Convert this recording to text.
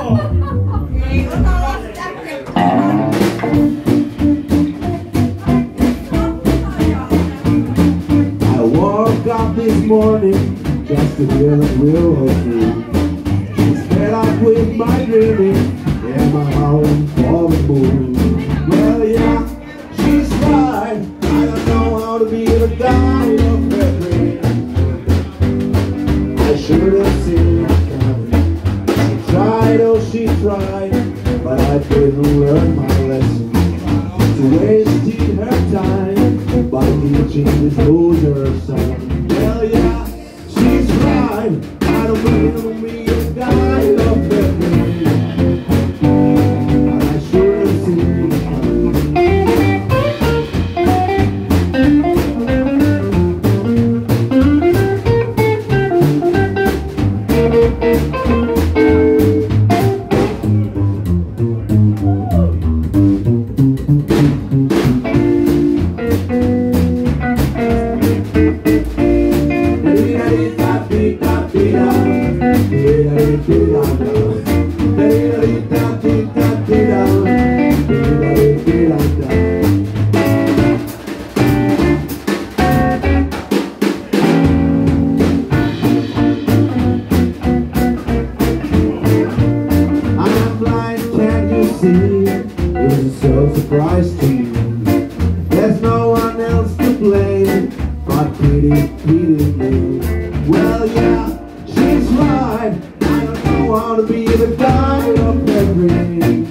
I woke up this morning just to hear the real thing. She's fed up with my dreaming and my howling for the moon. Well, yeah, she's right. I don't know how to be the guy of her dream. I should have seen it coming. She tried, oh she tried, but I didn't learn my lesson. To wasting her time by teaching this loser son. Well, yeah, she's right. I don't mean to be a guy of her dream. I should have seen it It's so surprised to you. There's no one else to blame but pity me. Well, yeah, she's right. I don't know how to be the guy of everything.